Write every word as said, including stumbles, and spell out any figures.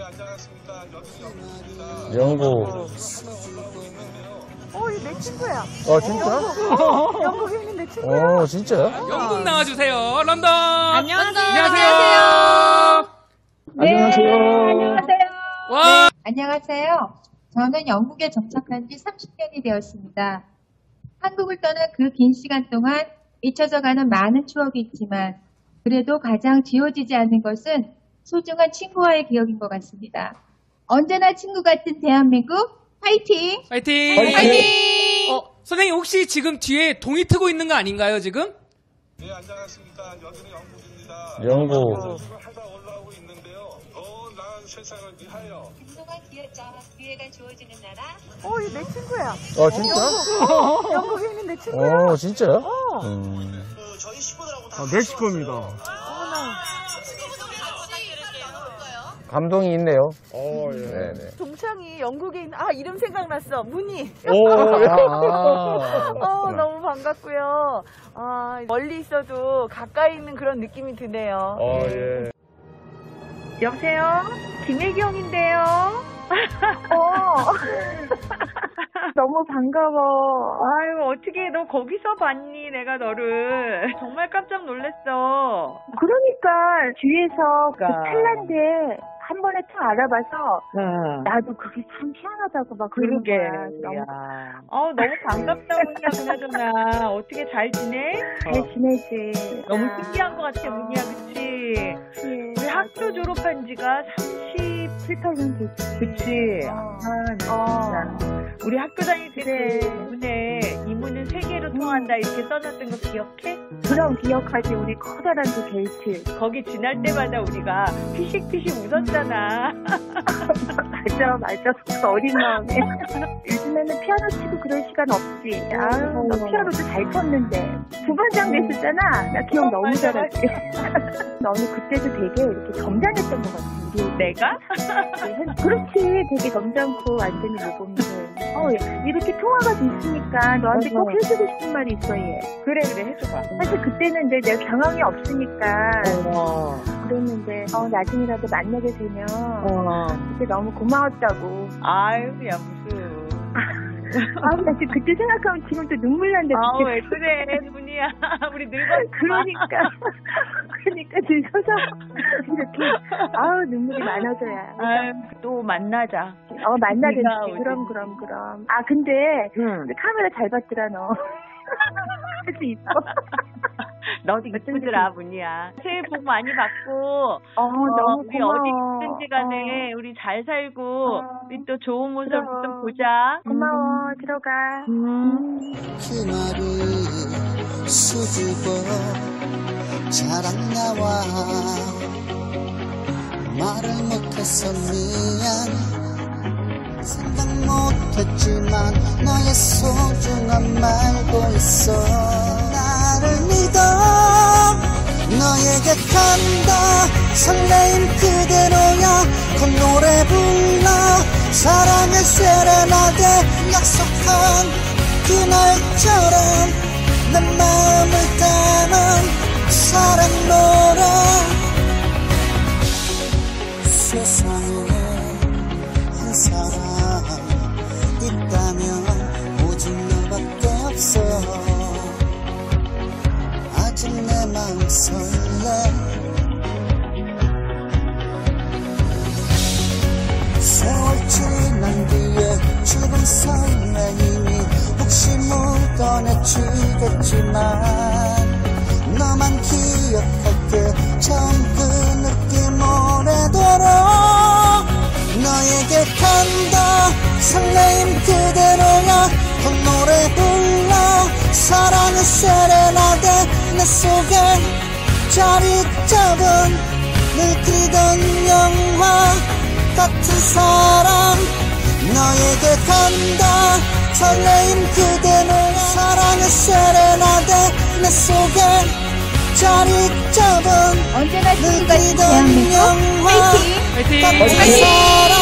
안녕하십니까. 여기는 영국입니다. 영국. 어, 이내 친구야. 어, 진짜? 영국, 영국에 있는 내 친구야. 어, 진짜요? 영국 나와주세요. 런던. 안녕하세요. 안녕하세요. 네, 안녕하세요. 안녕하세요. 와. 네, 안녕하세요. 저는 영국에 정착한 지 삼십 년이 되었습니다. 한국을 떠난 그 긴 시간 동안 잊혀져 가는 많은 추억이 있지만 그래도 가장 지워지지 않는 것은 소중한 친구와의 기억인 것 같습니다. 언제나 친구 같은 대한민국 화이팅! 파이팅. 파이팅! 어, 선생님 혹시 지금 뒤에 동이 트고 있는 거 아닌가요, 지금? 네, 안녕하십니까. 여기는 영국입니다. 영국. 지금 하다 올라오고 있는데요. 더 나은 세상을 위하여. 그동안 기회가 주어지는 나라. 어, 이내 친구야. 어, 진짜? 영국에 있는 내 친구야. 어, 진짜요? 어. 음. 아, 멕시코입니다. 감동이 있네요. 어, 예. 네네. 동창이 영국에 있는, 아, 이름 생각났어. 문희. 오, 아. 어, 너무 반갑고요. 아, 멀리 있어도 가까이 있는 그런 느낌이 드네요. 어, 예. 여보세요? 김혜경인데요? 어. 너무 반가워. 아유, 어떻게 너 거기서 봤니? 내가 너를. 정말 깜짝 놀랐어. 그러니까 뒤에서 그 그러니까. 찰나인데 한 번에 탁 알아봐서 응. 나도 그게 참 희한하다고 막 그러는 그러게. 거야. 너무 야. 어, 너무 반갑다, 문희야, 그나저나. 어떻게 잘 지내? 잘 지내지. 너무 아, 신기한 것 같아, 문희야, 그치? 예. 우리 학교 졸업한 지가 삼십칠, 팔 년 됐지. 그치? 어. 아, 나 어. 진짜. 우리 학교 다닐 때 그래. 그 이문에 이문은 세계로 통한다 이렇게 써놨던 거 기억해? 그럼 기억하지. 우리 커다란 그 게이트. 거기 지날 때마다 우리가 피식피식 웃었잖아. 맞아, 맞아. 그 어린 마음에. 요즘에는 피아노 치고 그럴 시간 없지. 아유, 너 피아노도 잘 쳤는데. 부반장 됐었잖아. 나 기억 너무 맞아, 잘할게. 너는 그때도 되게 이렇게 점잖했던 것 같아. 우리 내가? 그렇지. 되게 점잖고 완전히 모범들. 어, 이렇게 통화가 됐으니까 너한테 꼭 해주고 싶은 말이 있어, 얘. 그래 그래 해줘봐. 사실 그때는 이제 내가 경험이 없으니까 어. 그랬는데 어, 나중이라도 만나게 되면 어. 그때 너무 고마웠다고. 아유 야 무슨. 아, 나 지금 그때 생각하면 지금도 눈물 난다. 아우 왜 그래 문희야. 우리 늙었어. 그러니까 그러니까 늙어서 이렇게 아우 눈물이 많아져야. 아유 또 만나자. 어 만나든지. 네가 그럼 어디- 그럼 그럼. 아 근데 응. 카메라 잘 봤더라 너. 아주 이뻐. 너도 이쁘더라 문희야. 새해 복 많이 받고. 어, 어, 너무 우리 고마워. 어디 있든지 간에 우리 잘 살고 어. 우리 또 좋은 모습 그럼. 좀 보자. 고마워. 들어가. 음. 그 말을 수줍어 자랑 나와 말을 못해서 미안 생각 못했지만 너의 소중한 말고 있어 나를 믿어 너에게 간다 설레임 그대로야 그 노래 불러 사랑의 세레나데 약속한 그날처럼 내 마음을 담은 사랑 노래 세상에 한 사람 있다면 오직 너밖에 없어 아직 내 마음 설레 세월 지난 뒤에 죽은 설레임이 혹시 묻어내지겠지만 너만 기억할게 처음 그 느낌 오래도록 너에게 간다 설레임 그대로야 그 노래 불러 사랑의 세레나데 내 속에 자리 잡은 늘 그리던 영화 같은 사랑 너에게 간다 설레임 그대로야 사랑의 세레나데 내 속에 자리 잡은 언제나 늘 친구 같은 그리던 대한민국 영화 화이팅! 파이팅. 같은 사랑